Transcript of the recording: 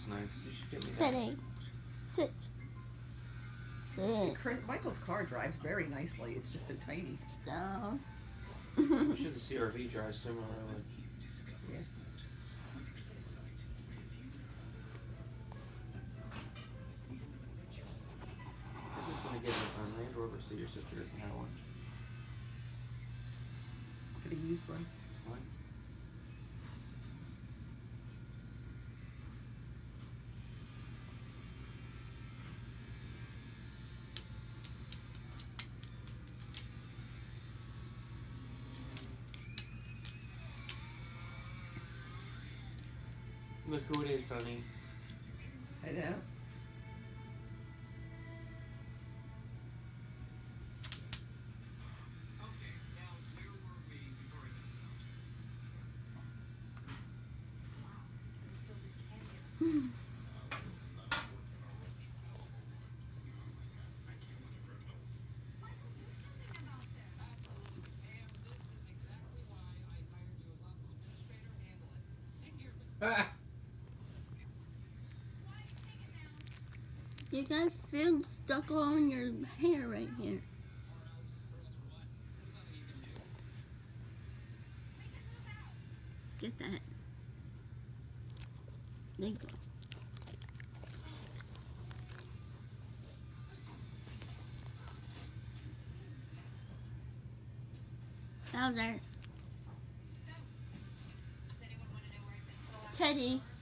nice. You should give me that. Teddy, sit. Sit. Michael's car drives very nicely. It's just so tiny. Down. I'm sure the CRV drives similarly. Yeah. I'm just gonna get a Land Rover so your sister doesn't have one. Could have used one. What? Look who it is, honey. I know. You got film stuck on your hair right here. Get that. There you go. Out there. Teddy.